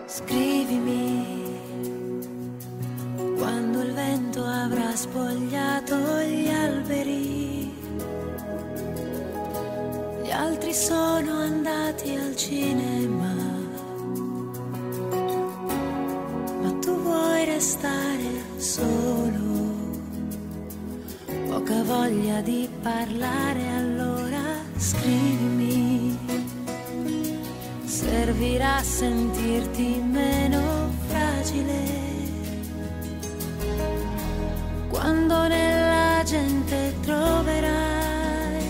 Scrivimi quando il vento avrà spogliato gli alberi. Gli altri sono andati al cinema, ma tu vuoi restare solo. Poca voglia di parlare, allora scrivimi. Servirà sentirti meno fragile quando nella gente troverai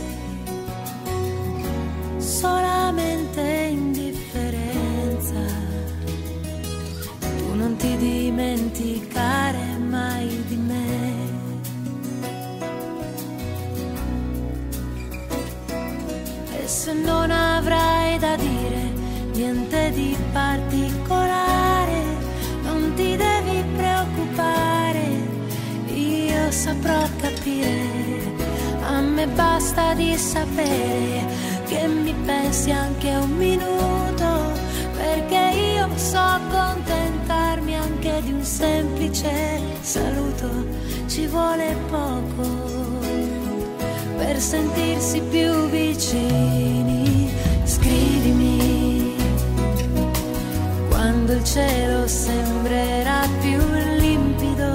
solamente indifferenza. Tu non ti dimenticare mai di me. E se non avrai da dire niente di particolare, non ti devi preoccupare, io saprò capire. A me basta di sapere che mi pensi anche un minuto, perché io so accontentarmi anche di un semplice saluto. Ci vuole poco per sentirsi più vicini. Scrivimi quando il cielo sembrerà più limpido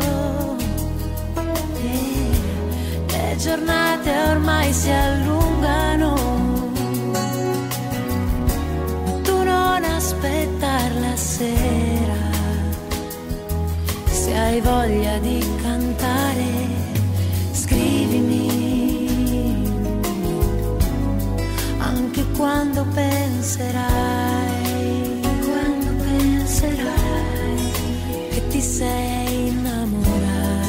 e le giornate ormai si allungano. Tu non aspettar la sera, se hai voglia di cantare, scrivimi. Anche quando penserai che ti sei innamorato.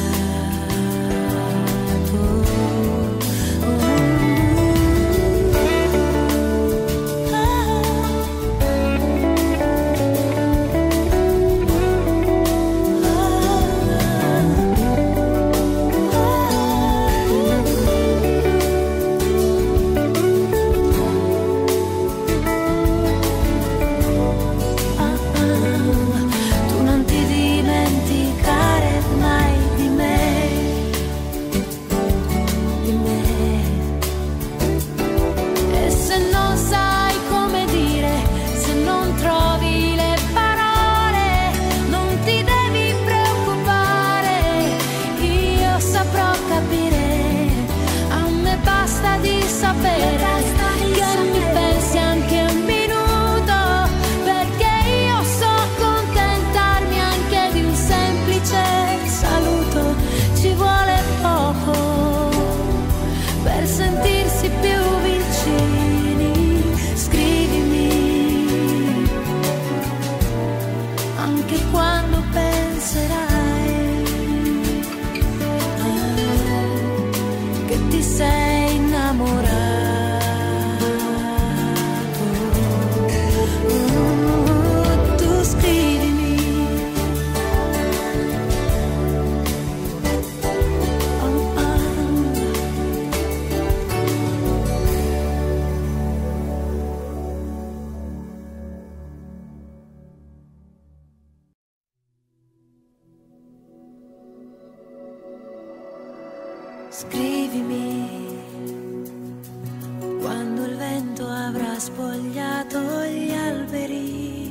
Scrivimi quando il vento avrà spogliato gli alberi.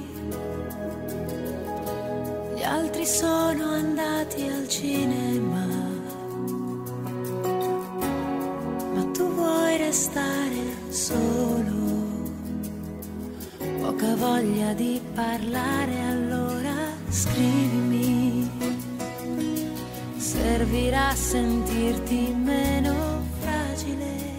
Gli altri sono andati al cinema, ma tu vuoi restare solo. Poca voglia di parlare, allora scrivimi. Servirà sentirti meno fragile